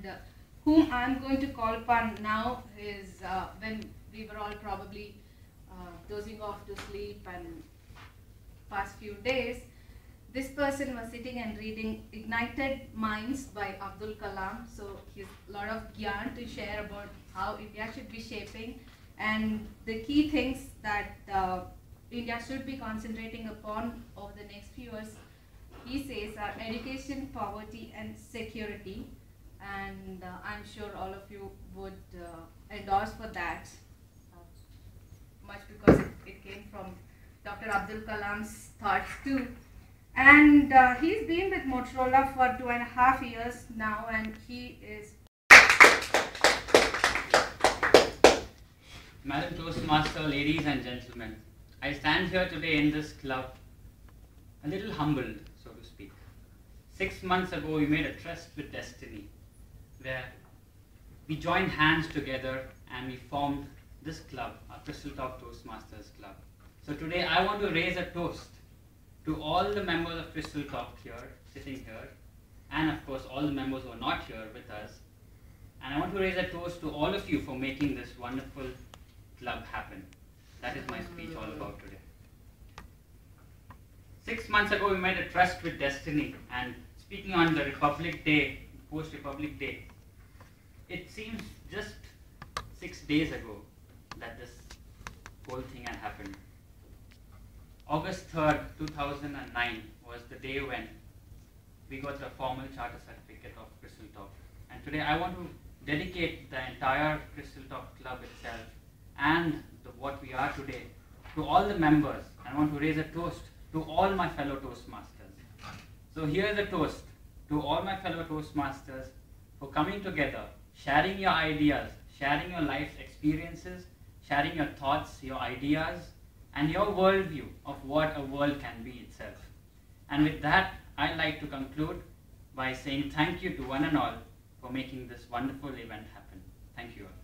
and whom I'm going to call upon now is when we were all probably dozing off to sleep and past few days, this person was sitting and reading Ignited Minds by Abdul Kalam. So he has a lot of gyan to share about how India should be shaping and the key things that India should be concentrating upon over the next few years. He says are education, poverty and security, and I'm sure all of you would endorse for that, much because it came from Dr. Abdul Kalam's thoughts too. And he's been with Motorola for 2.5 years now, and he is... Madam Toastmaster, ladies and gentlemen, I stand here today in this club a little humbled, so to speak. 6 months ago, we made a tryst with destiny, where we joined hands together and we formed this club, our Crystal Talk Toastmasters Club. So today, I want to raise a toast to all the members of Crystal Talk here, sitting here, and of course all the members who are not here with us. And I want to raise a toast to all of you for making this wonderful club happen. That is my speech all about today. 6 months ago we made a trust with destiny, and speaking on the Republic Day, post-Republic Day, it seems just 6 days ago that this whole thing had happened. August 3rd, 2009 was the day when we got the formal charter certificate of Crystal Talk. And today I want to dedicate the entire Crystal Talk Club itself and what we are today to all the members. I want to raise a toast to all my fellow Toastmasters. So here's a toast to all my fellow Toastmasters for coming together, sharing your ideas, sharing your life's experiences, sharing your thoughts, your ideas, and your worldview of what a world can be itself. And with that, I'd like to conclude by saying thank you to one and all for making this wonderful event happen. Thank you all.